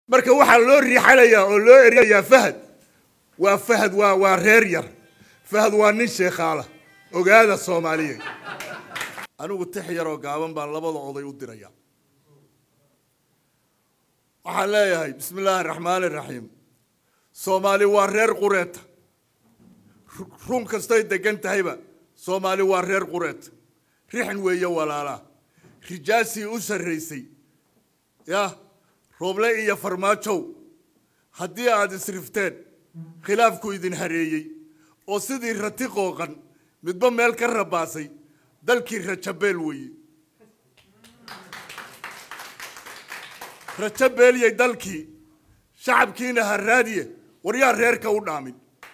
marka waxa loo riixalaya oo loo eriyaya Fahad waa reer yar Fahad waa nin sheekhaala ogaada Soomaaliyeed anigu tixyar oo gaaban baan labada oday u diraya waxaan leeyahay bismillaahir rahmaanir rahiim Soomaali waa reer qureeta run kastay degan tahayba Soomaali waa reer qureeta rixin weeye walaala rijaasi u sareysay ya Roble iyo Farmaajo haddii aad isrifteen khilaafku idin hareeyay oo sidii rati qooqan midba meel ka rabaasay dalkii Rajabeel weeye Rajabeel yey dalkii shacabkiina haraadiye waryaa reerka u dhaamin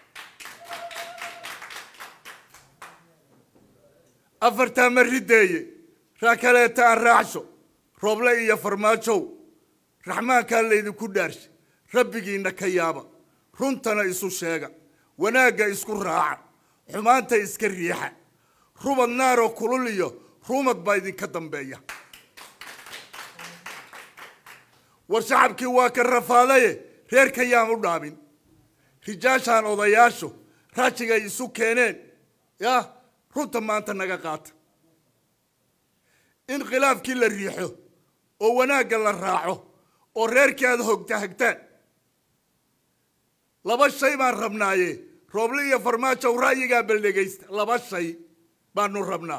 afarta marideeye raakaleeta aan raacsho Roble iyo Farmaajo Rahmaan ka leedinku dhaarshay rabbigiina ka yaaba runtana isu sheega wanaaga isku raaca xumaanta iska riixa rubad naaro kululiyo rumad baa idinka dambeeya war shacabkii waa ka rafaadaye reerka yaan u dhaamin rijaashan odayaasho raajiga isu keeneen ya runta maanta naga qaata in khilaafkii la riixo oo wanaaga la raaco oo reerkaada hogtaan laba shay baan rabnaaye Roble iyo Farmaajo raayiga baldegaysta laba shay baanu rabnaa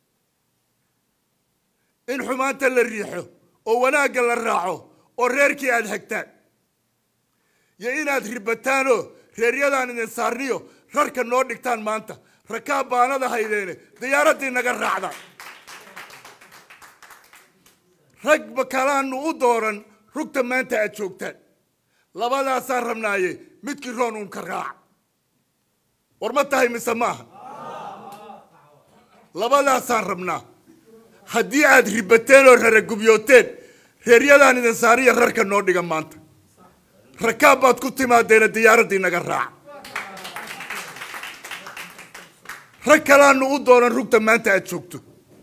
in xumaanta la riixo oo wanaaga la raaco oo reerkii aad hagtaan ya inaad ribataano reeryadan idin saarniyo rarka noo dhigtaan maanta rakaab baanada haydeene diyaaradii naga raacda rag bakalaanu u dooran rugta maanta aad joogtaan labadaasaan rabnaaye midkii roon uun ka raac war ma tahay mise maaha labadaasaan rabnaa haddii aad ribateen oo raragubiyooteen reeryadan idin saariya rarka noo dhiga maanta rakaab baad ku timaadeena diyaaradii naga raac rag kalaanu u dooran rugta maanta aad joogto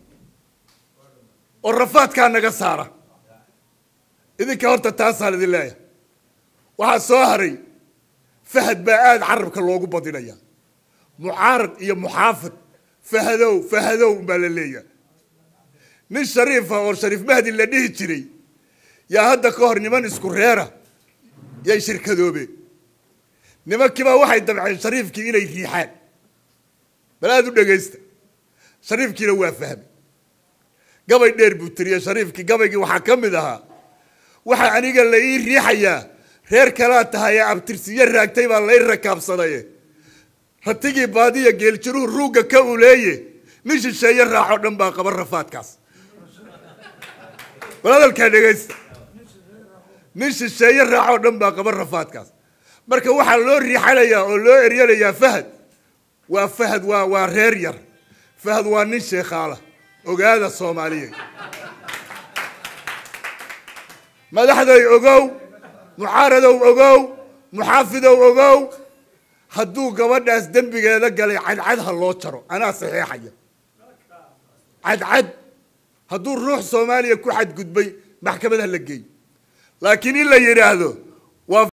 oo rafaadkaa naga saara idinka horta taasaan idin leeyahay waxaa soo haray Fahad baa aad carabka loogu badinaya mucaarad iyo muxaafid fahadow baa la leeyahay nin shariif oo Shariif Mahdi la dhihi jiray yaa hadda ka hor niman isku reera yay shirkadoobe nimankiiba waxay dabceen Shariifkii inay riixaan balaad u dhageysta Shariifkiina waa fahmay gabay dheer buu tiriyay Shariifkii gabaygii waxa kamid ahaa waxa aniga la ii riixaya reer kala tahay abtirsiye raagtay baa la rakaabsaday ratigii baadiya geel jiru ruuga ka uleeye nishi sheey raaxo dhan baa qabar rafaadkaas walaalka dhageysta nishi sheey raaxo dhan baa qabar rafaadkaas marka waxa loo riixalaya oo loo eriyaya Fahad waa reer yar Fahad waa nin sheekhaala ogaada Soomaaliyeed madaxday ogow mucaaradow ogow muxaafidow ogow hadduu gabadhaas dambigeeda galay cadcad ha loo jaro anaa saxiixaya cadcad hadduu ruux Soomaaliya ku xad gudbay maxkamada la geey laakiin in la yiraahdo